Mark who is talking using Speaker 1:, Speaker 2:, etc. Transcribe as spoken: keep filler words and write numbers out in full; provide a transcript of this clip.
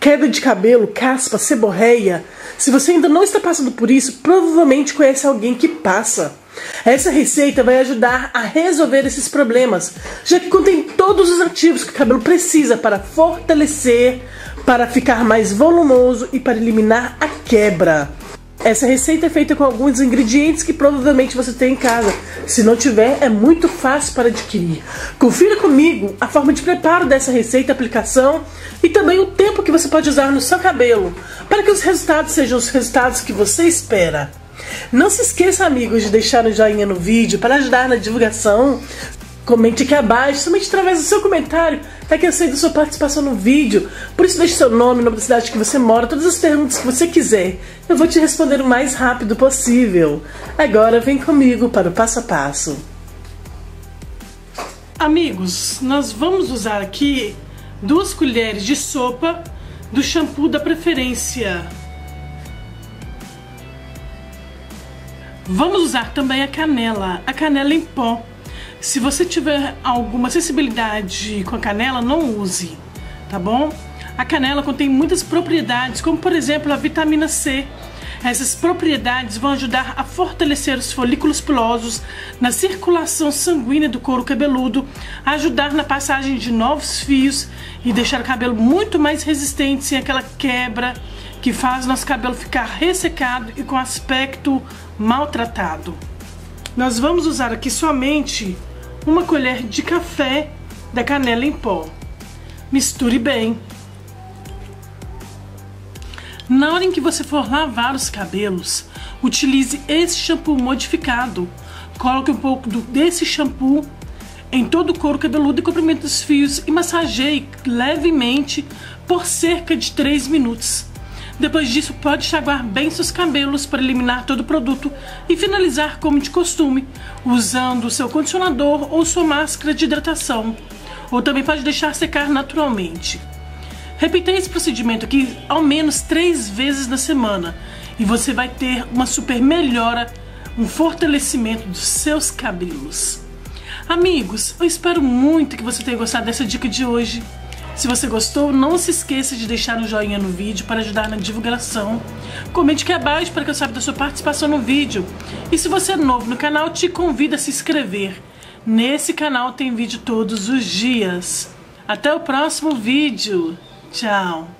Speaker 1: queda de cabelo, caspa, seborreia. Se você ainda não está passando por isso, provavelmente conhece alguém que passa. Essa receita vai ajudar a resolver esses problemas, já que contém todos os ativos que o cabelo precisa para fortalecer, para ficar mais volumoso e para eliminar a quebra. Essa receita é feita com alguns ingredientes que provavelmente você tem em casa. Se não tiver, é muito fácil para adquirir. Confira comigo a forma de preparo dessa receita, aplicação e também o tempo que você pode usar no seu cabelo, para que os resultados sejam os resultados que você espera. Não se esqueça, amigos, de deixar um joinha no vídeo para ajudar na divulgação. Comente aqui abaixo, somente através do seu comentário é que eu sei da sua participação no vídeo. Por isso deixe seu nome, nome da cidade que você mora, todas as perguntas que você quiser. Eu vou te responder o mais rápido possível. Agora vem comigo para o passo a passo. Amigos, nós vamos usar aqui duas colheres de sopa do shampoo da preferência. Vamos usar também a canela, a canela em pó. Se você tiver alguma sensibilidade com a canela, não use, tá bom? A canela contém muitas propriedades, como por exemplo a vitamina C. Essas propriedades vão ajudar a fortalecer os folículos pilosos, na circulação sanguínea do couro cabeludo, ajudar na passagem de novos fios e deixar o cabelo muito mais resistente, sem aquela quebra que faz nosso cabelo ficar ressecado e com aspecto maltratado. Nós vamos usar aqui somente uma colher de café da canela em pó. Misture bem. Na hora em que você for lavar os cabelos, utilize esse shampoo modificado. Coloque um pouco do, desse shampoo em todo o couro cabeludo e comprimento dos fios e massageie levemente por cerca de três minutos. Depois disso, pode enxaguar bem seus cabelos para eliminar todo o produto e finalizar como de costume, usando o seu condicionador ou sua máscara de hidratação. Ou também pode deixar secar naturalmente. Repita esse procedimento aqui ao menos três vezes na semana e você vai ter uma super melhora, um fortalecimento dos seus cabelos. Amigos, eu espero muito que você tenha gostado dessa dica de hoje. Se você gostou, não se esqueça de deixar um joinha no vídeo para ajudar na divulgação. Comente aqui abaixo para que eu saiba da sua participação no vídeo. E se você é novo no canal, te convido a se inscrever. Nesse canal tem vídeo todos os dias. Até o próximo vídeo. Tchau!